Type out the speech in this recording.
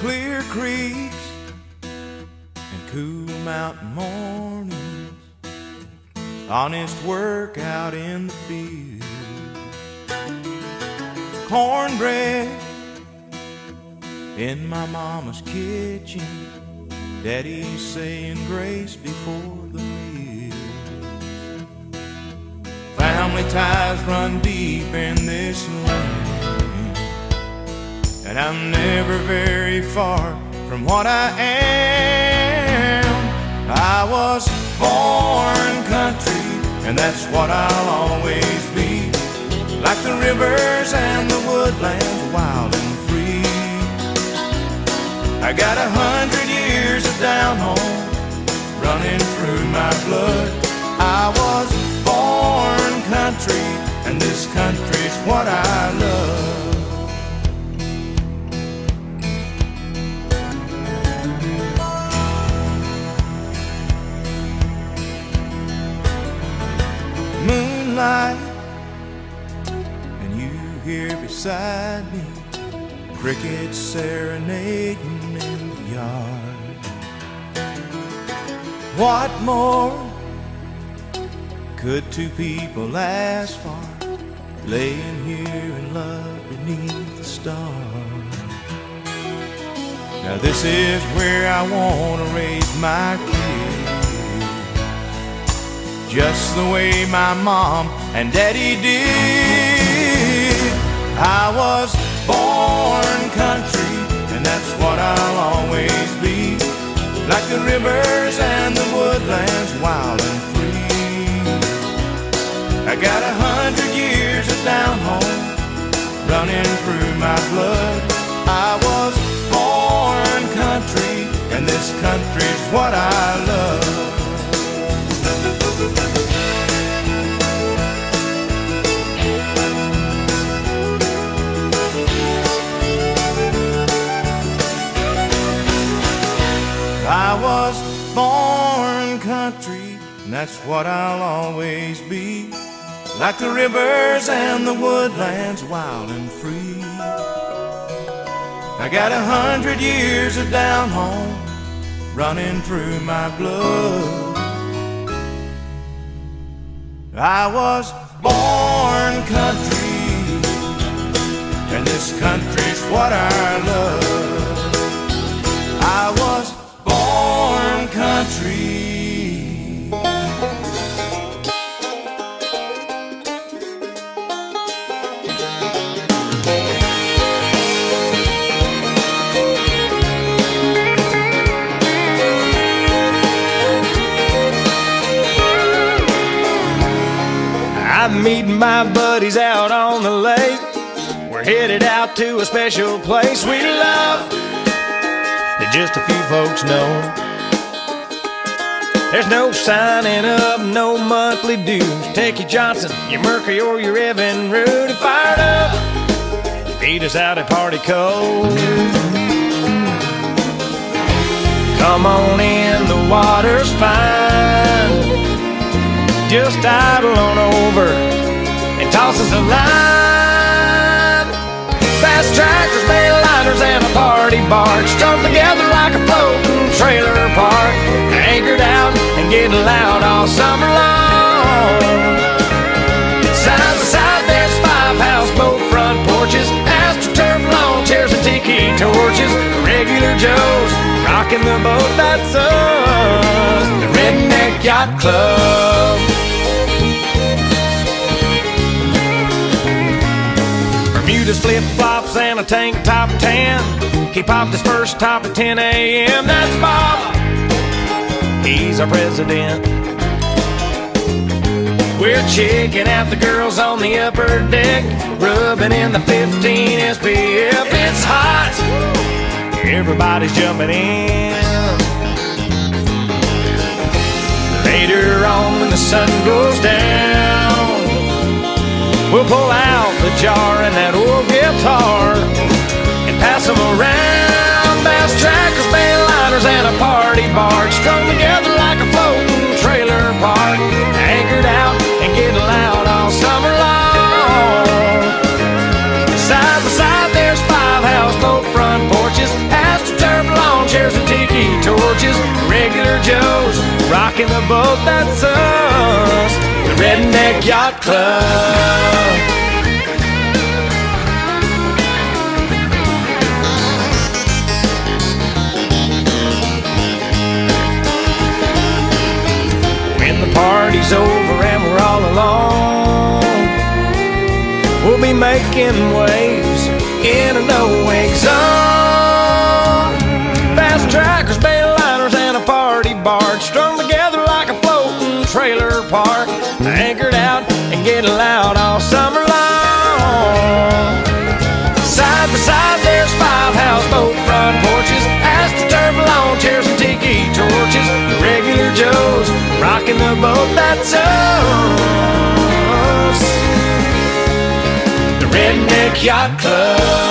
clear creeks and cool mountain mornings, honest work out in the field, cornbread in my mama's kitchen, daddy's saying grace before the meal. Family ties run deep in this land, and I'm never very far from what I am. I was born country, and that's what I'll always be, like the rivers and the woodlands, wild and free. I got 100 years of down home running through my blood. I was born country, and this country's what I love. Moonlight, and you here beside me, crickets serenading in the yard. What more could two people ask for, laying here in love beneath the stars? Now this is where I want to raise my kids, just the way my mom and daddy did. I was born country, and that's what I'll always be, like the rivers and the woodlands, wild and free. I got 100 years of down home running through my blood. I was born country, and this country's what I love. I was born country, and that's what I'll always be, like the rivers and the woodlands, wild and free. I got 100 years of down home running through my blood. I was born country, and this country's what I love. I was born country. I'm meeting my buddies out on the lake. We're headed out to a special place we love that just a few folks know. There's no signing up, no monthly dues. Take your Johnson, your Mercury, or your Evan Root and fire it up. Beat us out at Party Cove. Come on in, the water's fine. Just idle on over and toss us a line. Fast tractors, bail liners, and a party barge strung together like a floating trailer park, anchored out and getting loud all summer long. Side by side there's 5 houseboat front porches, astroturf lawn chairs and tiki torches. Regular Joes rocking the boat, that's us, the Redneck Yacht Club. Bermuda's flip-flops and a tank top tan. He popped his first top at 10 a.m. That's Bob, he's our president. We're checking out the girls on the upper deck, rubbing in the 15 SPF. It's hot, everybody's jumping in. Later on when the sun goes down, we'll pull out the jar and that old guitar and pass them around. Bass trackers, bail liners, and a party barge strung together like a floating trailer park, anchored out and getting loud all summer long. Side by side there's 5 houseboat front porches, astroturf torches, regular Joes, rocking the boat, that's us, the Redneck Yacht Club. When the party's over and we're all alone, we'll be making waves in a no-wake zone. Fast trackers, bail liners, and a party barge, strung together like a floating trailer park, anchored out and getting loud all summer long. Side by side there's 5 houseboat front porches, astroturf lawn chairs and tiki torches, the regular Joes rocking the boat, that's us, the Redneck Yacht Club.